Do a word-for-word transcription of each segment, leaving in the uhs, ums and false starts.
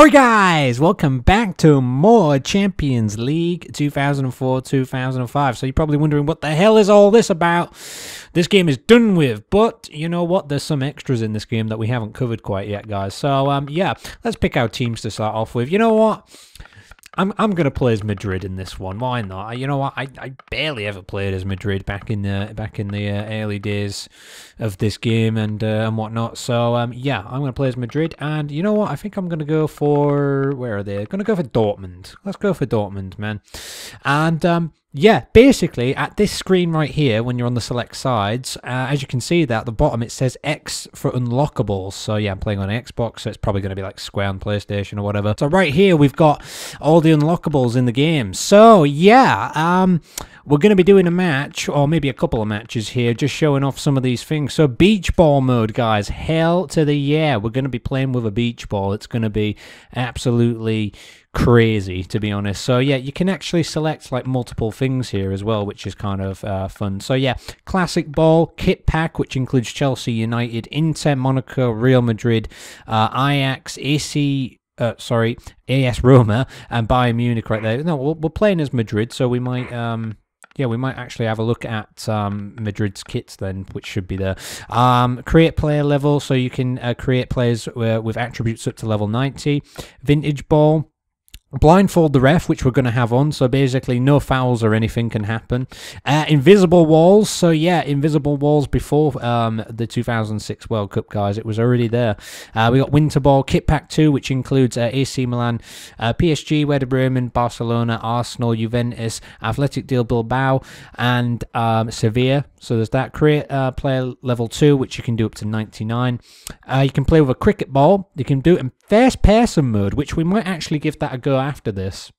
Alright guys, welcome back to more Champions League two thousand four two thousand five. So you're probably wondering what the hell is all this about? This game is done with, but you know what? There's some extras in this game that we haven't covered quite yet, guys. So um, yeah, let's pick our teams to start off with. You know what? I'm I'm gonna play as Madrid in this one. Why not? You know what? I, I barely ever played as Madrid back in the back in the uh, early days of this game and uh, and whatnot. So um yeah, I'm gonna play as Madrid, and you know what? I think I'm gonna go for where are they? I'm gonna go for Dortmund. Let's go for Dortmund, man. And um. Yeah, basically, at this screen right here, when you're on the select sides, uh, as you can see that at the bottom, it says X for unlockables. So yeah, I'm playing on Xbox, so it's probably going to be like Square on PlayStation or whatever. So right here, we've got all the unlockables in the game. So yeah, um... we're going to be doing a match, or maybe a couple of matches here, just showing off some of these things. So beach ball mode, guys. Hell to the yeah. We're going to be playing with a beach ball. It's going to be absolutely crazy, to be honest. So yeah, you can actually select like multiple things here as well, which is kind of uh, fun. So yeah, classic ball, kit pack, which includes Chelsea, United, Inter, Monaco, Real Madrid, uh, Ajax, A C... Uh, sorry, A S Roma, and Bayern Munich right there. No, we're, we're playing as Madrid, so we might... um. Yeah, we might actually have a look at um, Madrid's kits then, which should be there. Um, create player level, so you can uh, create players uh, with attributes up to level ninety. Vintage ball. Blindfold the ref, which we're going to have on, so basically no fouls or anything can happen. Uh, invisible walls, so yeah, invisible walls before um, the two thousand six World Cup, guys. It was already there. Uh, we got Winter Ball, Kit Pack two, which includes uh, A C Milan, uh, P S G, Werder Bremen, Barcelona, Arsenal, Juventus, Athletic de Bilbao, and um, Sevilla. So there's that. Create uh, player level two, which you can do up to ninety-nine. Uh, you can play with a cricket ball. You can do it in first person mode, which we might actually give that a go after this.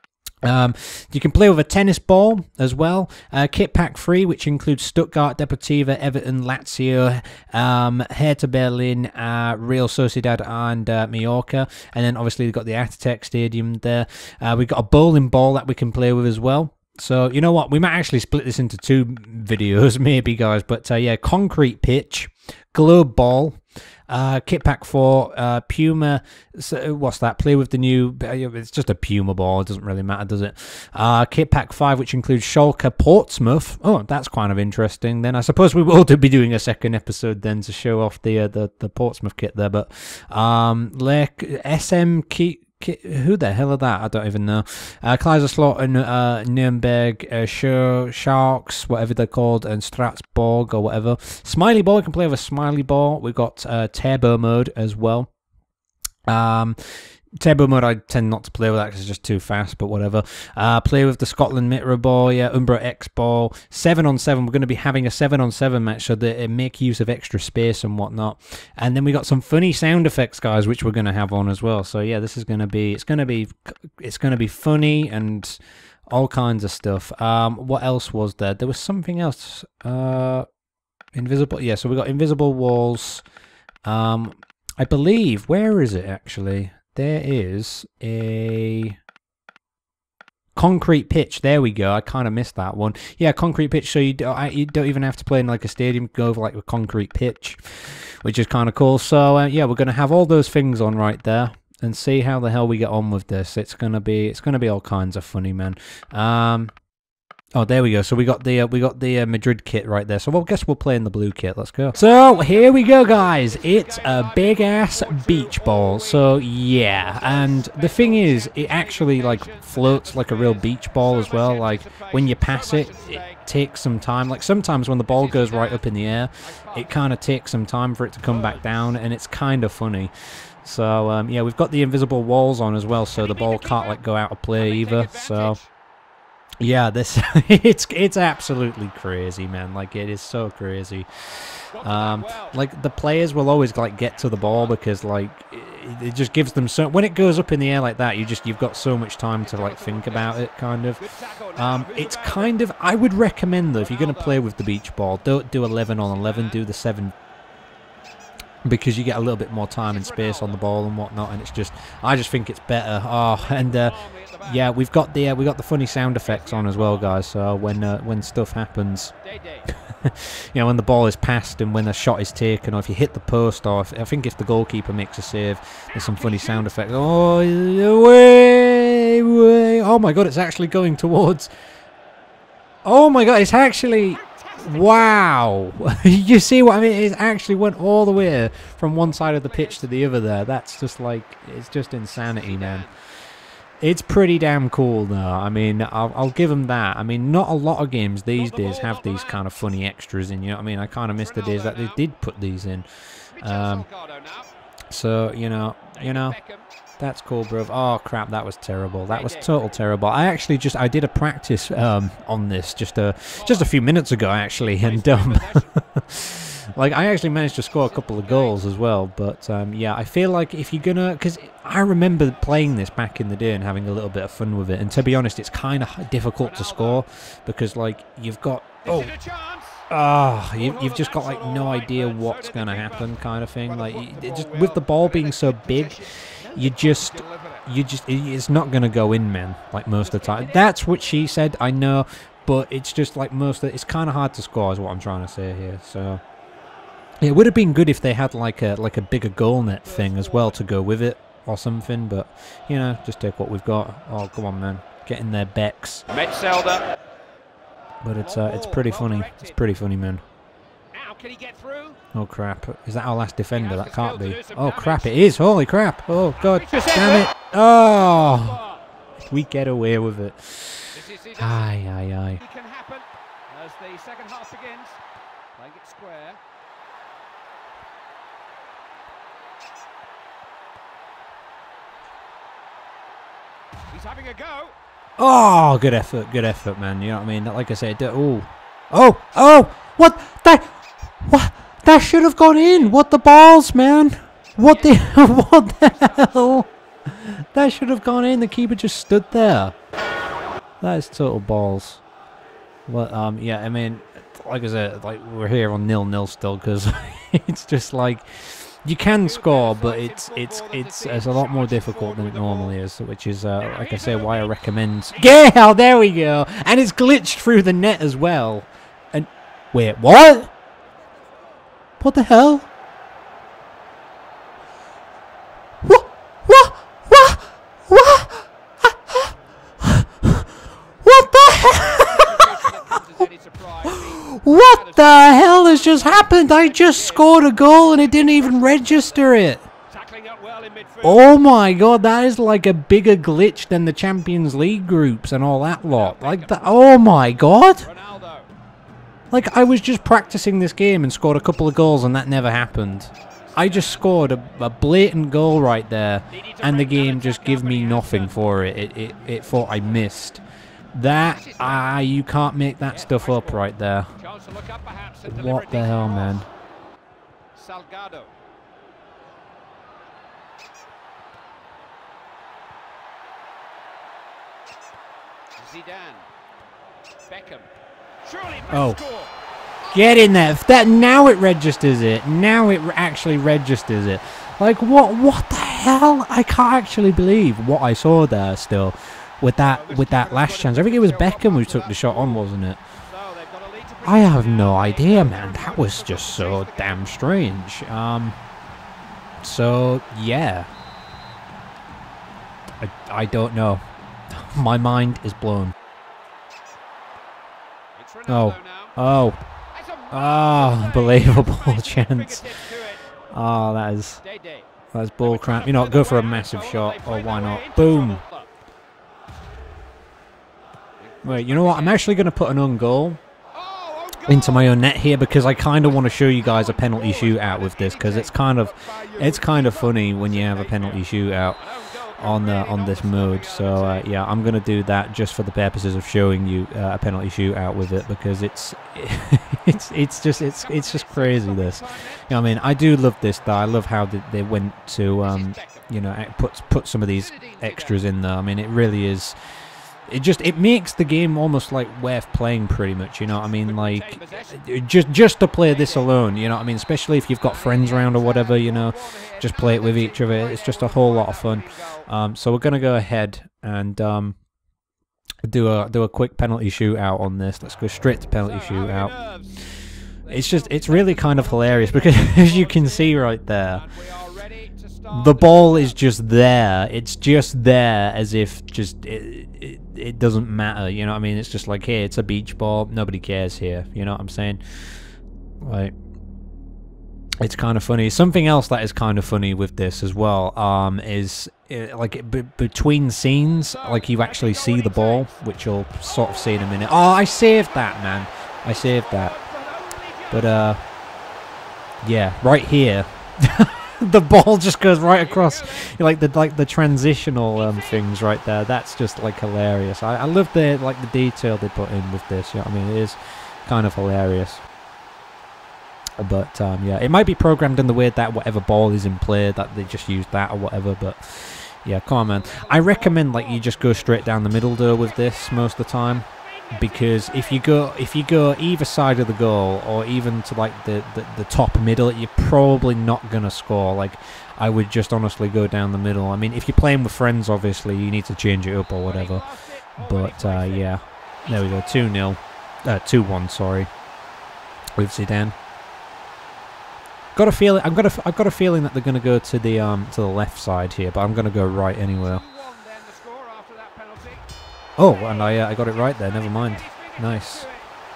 Um, you can play with a tennis ball as well. Uh, kit pack three, which includes Stuttgart, Deportiva, Everton, Lazio, um, Hertha Berlin, uh, Real Sociedad, and uh, Mallorca. And then obviously we've got the Atatürk Stadium there. Uh, we've got a bowling ball that we can play with as well. So, you know what? We might actually split this into two videos, maybe, guys. But, uh, yeah, concrete pitch, globe ball, uh, kit pack four, uh, Puma, so what's that? Play with the new, it's just a Puma ball. It doesn't really matter, does it? Uh, kit pack five, which includes Schalke Portsmouth. Oh, that's kind of interesting. Then I suppose we will be doing a second episode then to show off the uh, the, the Portsmouth kit there. But um, like S M key. Who the hell are that? I don't even know. Uh, Kaiserslautern, uh, Nuremberg, uh, Schur, Sharks, whatever they're called, and Strasbourg or whatever. Smiley ball, we can play with a smiley ball. We've got uh, turbo mode as well. Um, turbo mode, I tend not to play with that because it's just too fast, but whatever. Uh, play with the Scotland Mitra ball, yeah, Umbro X ball. seven on seven, we're going to be having a seven on seven match, so that it make use of extra space and whatnot. And then we got some funny sound effects, guys, which we're going to have on as well. So yeah, this is going to be, it's going to be, it's going to be funny and all kinds of stuff. Um, what else was there? There was something else. Uh, invisible, yeah, so we got invisible walls. Um, I believe, where is it actually? There is a concrete pitch. There we go. I kind of missed that one. Yeah, concrete pitch. So you don't, you don't even have to play in like a stadium. Go over like a concrete pitch, which is kind of cool. So uh, yeah, we're gonna have all those things on right there and see how the hell we get on with this. It's gonna be it's gonna be all kinds of funny, man. Um. Oh, there we go. So we got the uh, we got the uh, Madrid kit right there. So well, I guess we'll play in the blue kit. Let's go. So here we go, guys. It's a big ass beach ball. So yeah, and the thing is, it actually like floats like a real beach ball as well. Like when you pass it, it takes some time. Like sometimes when the ball goes right up in the air, it kind of takes some time for it to come back down, and it's kind of funny. So um, yeah, we've got the invisible walls on as well, so the ball can't like go out of play either. So. Yeah, this it's it's absolutely crazy, man. Like it is so crazy. Um, like the players will always like get to the ball because like it, it just gives them so when it goes up in the air like that, you just you've got so much time to like think about it. Kind of. Um, it's kind of I would recommend though if you're going to play with the beach ball, don't do eleven on eleven. Do the seven. because you get a little bit more time and space on the ball and whatnot, and it's just, I just think it's better. Oh, and uh, yeah, we've got the uh, we got the funny sound effects on as well, guys. So when uh, when stuff happens, you know, when the ball is passed and when a shot is taken, or if you hit the post, or if, I think if the goalkeeper makes a save, there's some funny sound effects. Oh, way, way! Oh my God, it's actually going towards. Oh my God, it's actually. Wow. You see what I mean? It actually went all the way from one side of the pitch to the other there. That's just like, it's just insanity, man. It's pretty damn cool, though. I mean, I'll, I'll give them that. I mean, not a lot of games these days have these kind of funny extras in, you know what I mean? I kind of miss the days that they did put these in. Um, so, you know, you know. That's cool, bro. Oh crap, that was terrible. That was total terrible. I actually just I did a practice um, on this just a just a few minutes ago actually, and um, like I actually managed to score a couple of goals as well. But um, yeah, I feel like if you're gonna, because I remember playing this back in the day and having a little bit of fun with it. And to be honest, it's kind of difficult to score because like you've got oh. Ah, oh, you, you've just got like no idea what's gonna happen, kind of thing. Like it just with the ball being so big, you just, you just, it's not gonna go in, man. Like most of the time. That's what she said. I know, but it's just like most of it's kind of hard to score, is what I'm trying to say here. So it would have been good if they had like a like a bigger goal net thing as well to go with it or something. But you know, just take what we've got. Oh, come on, man, get in there, Bex. Metzelder. But it's uh, it's pretty funny. It's pretty funny, man. Oh crap! Is that our last defender? That can't be. Oh crap! It is. Holy crap! Oh god! Damn it! Oh! We get away with it. Aye, aye, aye. Can happen as the second half begins. Playing it square. He's having a go. Oh, good effort, good effort, man. You know what I mean? Like I said, oh, oh, oh, what? That, what? That should have gone in. What the balls, man? What the, what the hell? That should have gone in. The keeper just stood there. That is total balls. But um, yeah, I mean, like I said, like we're here on nil nil still because it's just like. You can score, but it's it's it's it's a lot more difficult than it normally is, which is, uh, like I say, why I recommend. Yeah, there we go, and it's glitched through the net as well. And wait, what? What the hell? What? What? What? What? What the hell? What the hell has just happened? I just scored a goal and it didn't even register it. Oh my god, that is like a bigger glitch than the Champions League groups and all that lot. Like that. Oh my god. Like I was just practicing this game and scored a couple of goals and that never happened. I just scored a, a blatant goal right there and the game just gave me nothing for it. It, it, it thought I missed. That, ah, you can't make that stuff up right there. What the hell, man? Salgado. Zidane. Beckham. Oh. Get in there. That now it registers it. Now it actually registers it. Like what what the hell? I can't actually believe what I saw there still. With that, with that last chance, I think it was Beckham who took the shot on, wasn't it? I have no idea, man. That was just so damn strange. Um, so yeah, I I don't know. My mind is blown. Oh, oh, oh! Unbelievable chance. Oh, that is that is bull crap. You know, go for a massive shot. Oh, why not? Boom. Wait, you know what? I'm actually going to put an own goal into my own net here because I kind of want to show you guys a penalty shootout with this because it's kind of it's kind of funny when you have a penalty shootout on uh, on this mode. So uh, yeah, I'm going to do that just for the purposes of showing you uh, a penalty shootout with it because it's it's it's just it's it's just crazy this. You know what I mean? I do love this though. I love how they, they went to um, you know put put some of these extras in there. I mean, it really is. it just it makes the game almost like worth playing, pretty much. You know what I mean? Like just just to play this alone. You know what I mean? Especially if you've got friends around or whatever. You know, just play it with each other. It's just a whole lot of fun. Um, so we're gonna go ahead and um, do a do a quick penalty shootout on this. Let's go straight to penalty shootout. It's just it's really kind of hilarious because as you can see right there, the ball is just there. It's just there as if just it, it, it doesn't matter. You know what I mean? It's just like, hey, it's a beach ball. Nobody cares here. You know what I'm saying? Like, it's kind of funny. Something else that is kind of funny with this as well um, is uh, like b between scenes, like you actually see the ball, which you'll sort of see in a minute. Oh, I saved that, man. I saved that. But uh, yeah, right here. The ball just goes right across, like the like the transitional um, things right there. That's just like hilarious. I, I love the like the detail they put in with this. You know what I mean? It is kind of hilarious. But um, yeah, it might be programmed in the way that whatever ball is in play that they just use that or whatever. But yeah, come on, man. I recommend like you just go straight down the middle though with this most of the time. Because if you go if you go either side of the goal or even to like the, the, the top middle, you're probably not gonna score. Like I would just honestly go down the middle. I mean, if you're playing with friends, obviously you need to change it up or whatever. But uh, yeah, there we go, two nil, uh, two one. Sorry, with Zidane. Got a feeling. I've got a I've got a feeling that they're gonna go to the um to the left side here, but I'm gonna go right anyway. Oh, and I uh, I got it right there. Never mind. Nice.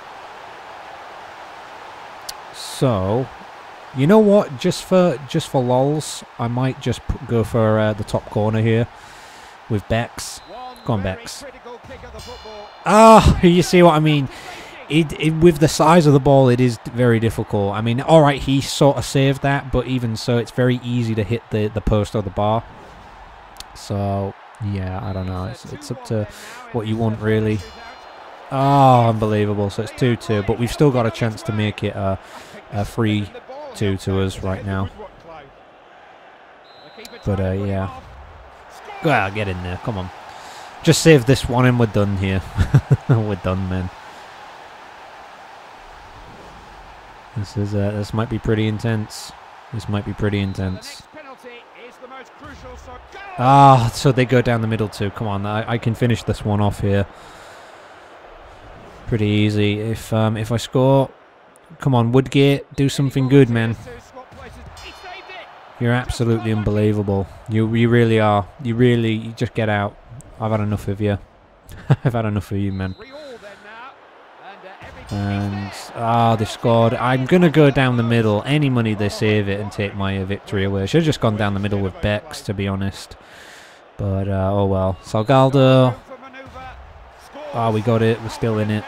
So, you know what? Just for just for lols, I might just p go for uh, the top corner here with Bex. Go on, Bex. Ah, oh, you see what I mean? It, it with the size of the ball, it is very difficult. I mean, all right, he sort of saved that, but even so, it's very easy to hit the the post or the bar. So. Yeah, I don't know. It's, it's up to what you want, really. Oh, unbelievable. So it's two two, but we've still got a chance to make it a, a three two to us right now. But, uh, yeah. Well, get in there. Come on. Just save this one and we're done here. We're done, man. This is, uh, this might be pretty intense. This might be pretty intense. Ah, so they go down the middle too. Come on, I, I can finish this one off here. Pretty easy. If um if I score, come on, Woodgate, do something good, man. You're absolutely unbelievable. You you really are. You really you just get out. I've had enough of you. I've had enough of you, man. And ah, oh, they scored. I'm gonna go down the middle. Any money they save it and take my uh, victory away. Should have just gone down the middle with Bex, to be honest. But uh, oh well. Salgado. Ah, oh, we got it. We're still in it.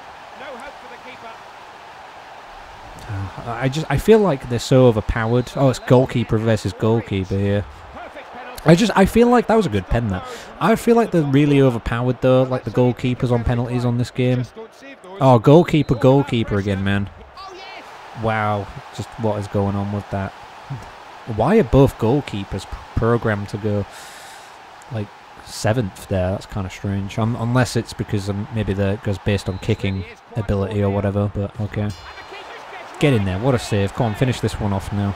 Uh, I just I feel like they're so overpowered. Oh, it's goalkeeper versus goalkeeper here. I just I feel like that was a good pen. That I feel like they're really overpowered though. Like the goalkeepers on penalties on this game. Oh, goalkeeper, goalkeeper again, man. Wow, just what is going on with that? Why are both goalkeepers programmed to go, like, seventh there? That's kind of strange. Um, unless it's because um, maybe that goes based on kicking ability or whatever, but okay. Get in there, what a save. Come on, finish this one off now.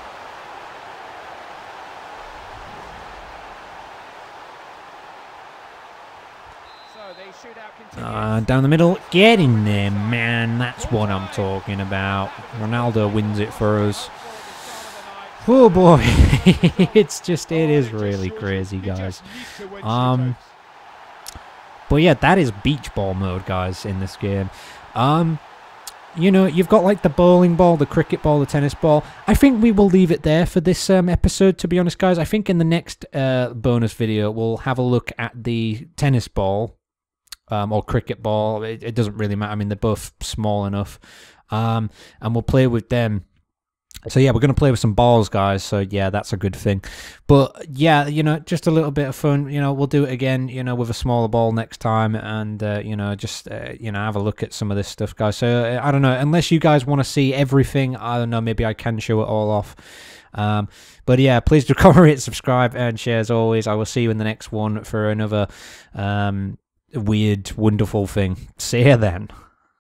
Uh, down the middle, get in there, man. That's what I'm talking about. Ronaldo wins it for us. Oh boy, it's just it is really crazy, guys. Um, but yeah, that is beach ball mode, guys, in this game. Um, you know, you've got like the bowling ball, the cricket ball, the tennis ball. I think we will leave it there for this um, episode, to be honest, guys. I think in the next uh, bonus video, we'll have a look at the tennis ball. Um, or cricket ball, it, it doesn't really matter. I mean, they're both small enough. Um, and we'll play with them. So, yeah, we're going to play with some balls, guys. So, yeah, that's a good thing. But, yeah, you know, just a little bit of fun. You know, we'll do it again, you know, with a smaller ball next time. And, uh, you know, just, uh, you know, have a look at some of this stuff, guys. So, uh, I don't know. Unless you guys want to see everything, I don't know. Maybe I can show it all off. Um, but, yeah, please do comment, subscribe, and share as always. I will see you in the next one for another... Um, weird, wonderful thing. See you then.